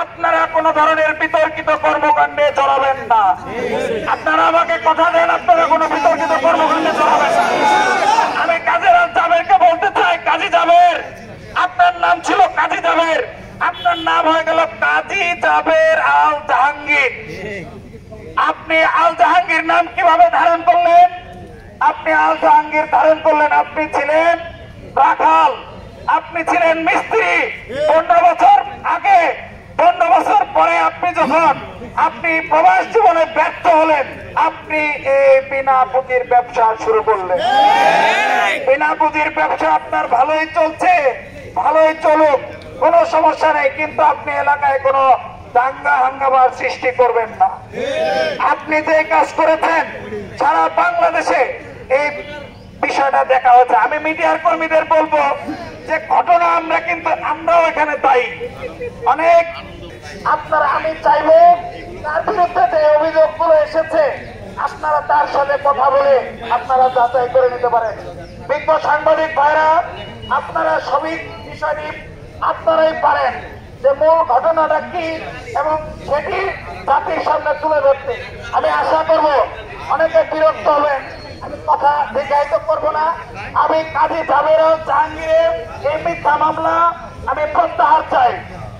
আপনারা কোন ধরনের বিতর্কিত কর্মকাণ্ডে জড়াবেন না। আপনারা আমাকে কথা দেন, আপনারা কোন বিতর্কিত কর্মকাণ্ডে জড়াবেন না। আমি কাজী জাবেরকে বলতে চাই, কাজী জাবের, আপনার নাম ছিল কাজী জাবের, আপনার নাম হয়ে গেল কাজী জাবের আল জাহাঙ্গীর। আপনি আল জাহাঙ্গীর নাম কিভাবে ধারণ করলেন? আপনি আল জাহাঙ্গীর ধারণ করলেন, আপনি ছিলেন রাখাল, আপনি ছিলেন মিস্ত্রি। 15 বছর আগে, 15 বছর পরে আপনি যখন আপনি প্রবাস জীবনে ব্যর্থ হলেন, আপনি এই বিনা পুঁজির ব্যবসা শুরু করলেন। বিনা পুঁজির ব্যবসা আপনার ভালোই চলছে, ভালোই চলুক, কোনো সমস্যা নেই, কিন্তু আপনি এলাকায় কোনো দাঙ্গা হাঙ্গামার সৃষ্টি করবেন না। আপনি যে কাজ করেছেন সারা বাংলাদেশে এই বিষয়টা দেখা হচ্ছে। আমি মিডিয়ার কর্মীদের বলবো যে ঘটনা আমরাও এখানে দায়ী। অনেক আপনারা, আমি চাইবো তার বিরুদ্ধে যে অভিযোগগুলো এসেছে আপনারা তার সাথে কথা বলে আপনারা যাচাই করে নিতে পারেন। বিজ্ঞ সাংবাদিক ভাইরা, আপনারা সবই বিষয়টি আপনারাই পারেন যে মূল ঘটনাটা কি এবং সেটি জাতির সামনে তুলে ধরতে। আমি আশা করব অনেকে বিরক্ত হবেন, আমি কথা দীর্ঘায়িত করব না। আমি কাজী জাবের জাহাঙ্গীরের এই মিথ্যা মামলা আমি প্রত্যাহার চাই।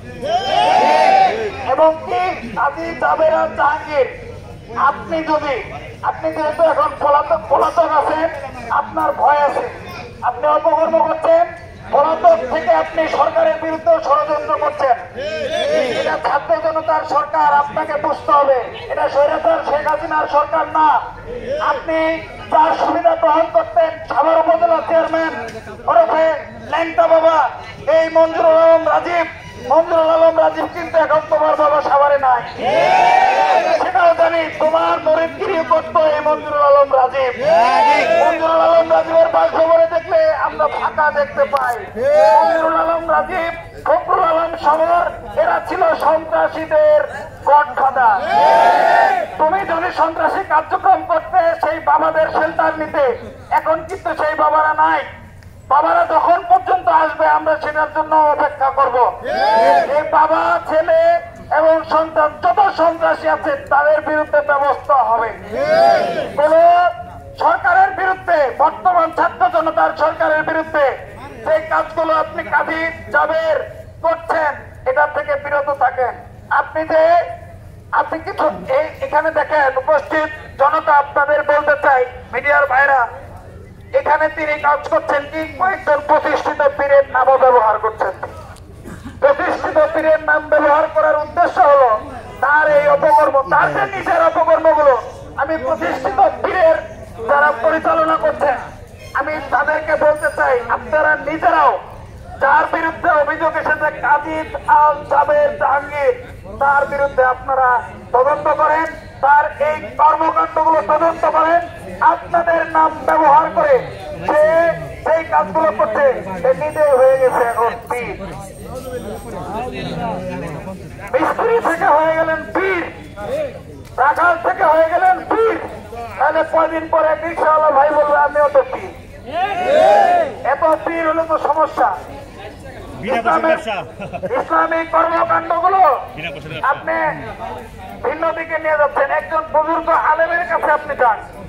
এবং কি কাজী জাবের জাহাঙ্গীর, আপনি যেহেতু এখন পলাতক আছেন, আপনার ভয় আছে, আপনি অপকর্ম করছেন, পলাতক থেকে আপনি সরকারের বিরুদ্ধে ষড়যন্ত্র করছেন। এটা ছাত্র জনতার সরকার, আপনাকে বুঝতে হবে এটা স্বৈরাচার শেখ হাসিনার সরকার না। আপনি যার সুবিধা গ্রহণ করতেন সাভার উপজেলা চেয়ারম্যান ওরফে ল্যাংটা বাবা, এই মঞ্জুরুল আলম রাজীব কিন্তু এখন তোমার বাবা সাভারে নাই, সেটাও জানি। তোমার দরিদ্রী করত এই মঞ্জুরুল আলম রাজীব। মঞ্জুরুল আলম রাজীবের বাসভবনে দেখলে আমরা ফাঁকা দেখতে পাই। মঞ্জুরুল আলম রাজীব, ফখরুল আলম সাভার, এরা ছিল সন্ত্রাসীদের গডফাদার। তুমি যদি সন্ত্রাসী কার্যক্রম করতে সেই বাবাদের শেল্টার নিতে, এখন কিন্তু সেই বাবারা নাই। বাবারা যখন পর্যন্ত আসবে আমরা সেটার জন্য অপেক্ষা করব। এই বাবা, ছেলে এবং সন্তান যত সন্ত্রাসী আছে তাদের বিরুদ্ধে ব্যবস্থা হবে। কোন সরকারের বিরুদ্ধে, বর্তমান ছাত্র জনতার সরকারের বিরুদ্ধে যে কাজগুলো আপনি কাজী জাবের করছেন এটা থেকে বিরত থাকেন। আপনি কিছু এখানে দেখেন উপস্থিত জনতা, আপনাদের বলতে চাই মিডিয়ার ভাইরা, এখানে তিনি কাজ করছেন কি কয়েকজন প্রতিষ্ঠিত পীরের নাম ব্যবহার করছেন। প্রতিষ্ঠিত পীরের নাম ব্যবহার করার উদ্দেশ্য হলো তার এই অপকর্ম, তার যে নিজের অপকর্মগুলো আমি প্রতিষ্ঠিত পীরের যারা পরিচালনা করছেন আমি তাদেরকে বলতে চাই, আপনারা নিজেরাও যার বিরুদ্ধে অভিযোগ এসেছে কাজী আল জাবের জাহাঙ্গীর, তার বিরুদ্ধে আপনারা তদন্ত করেন, তার এই কর্মকাণ্ডগুলো তদন্ত করেন। আপনাদের নাম ব্যবহার করে সে সেই কাজগুলো করছে, সে নিজে হয়ে গেছে এখন পীর। মিস্ত্রি থেকে হয়ে গেলেন পীর, রাখাল থেকে হয়ে গেলেন পীর। তাহলে কয়দিন পরে রিক্সাওয়ালা ভাই বলবে আমিও তো পীর। এত পীর হলে তো সমস্যা। ইসলামিক কর্মকাণ্ডগুলো আপনি ভিন্ন দিকে নিয়ে যাচ্ছেন। একজন বুজুর্গ আলেমের কাছে আপনি যান,